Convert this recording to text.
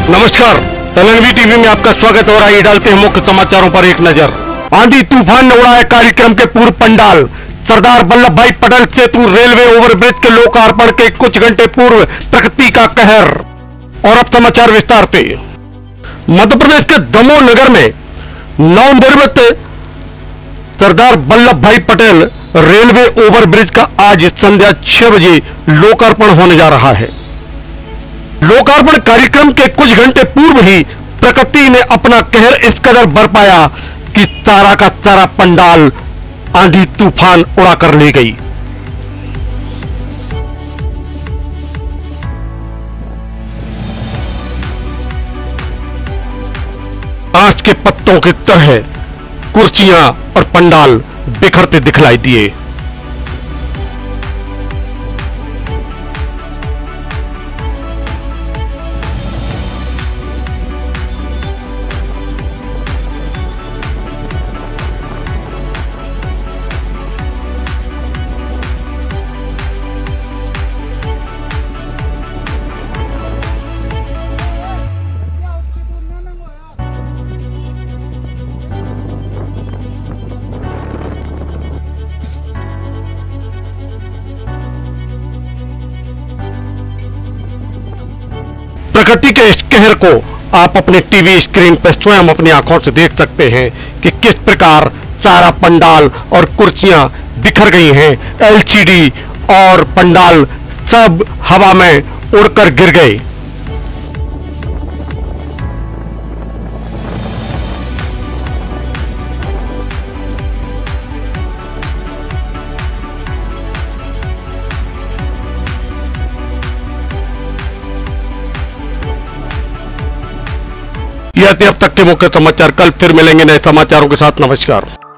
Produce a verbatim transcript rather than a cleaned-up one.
नमस्कार, एलएनवी टीवी में आपका स्वागत हो रहा है। डालते हैं मुख्य समाचारों पर एक नजर। आंधी तूफान ने उड़ाया कार्यक्रम के पूर्व पंडाल। सरदार वल्लभ भाई पटेल सेतु रेलवे ओवरब्रिज के लोकार्पण के कुछ घंटे पूर्व प्रकृति का कहर। और अब समाचार विस्तार से। मध्य प्रदेश के दमोह नगर में नवनिर्मित सरदार वल्लभ भाई पटेल रेलवे ओवरब्रिज का आज संध्या छह बजे लोकार्पण होने जा रहा है। लोकार्पण कार्यक्रम के कुछ घंटे पूर्व ही प्रकृति ने अपना कहर इस कदर बरपाया कि सारा का सारा पंडाल आंधी तूफान उड़ा कर ले गई। आंच के पत्तों की तरह कुर्सियां और पंडाल बिखरते दिखलाई दिए। प्रकृति के इस कहर को आप अपने टीवी स्क्रीन पर स्वयं अपनी आंखों से देख सकते हैं कि किस प्रकार सारा पंडाल और कुर्सियां बिखर गई हैं। एलसीडी और पंडाल सब हवा में उड़कर गिर गए। यह थे अब तक के मुख्य समाचार। कल फिर मिलेंगे नए समाचारों के साथ। नमस्कार।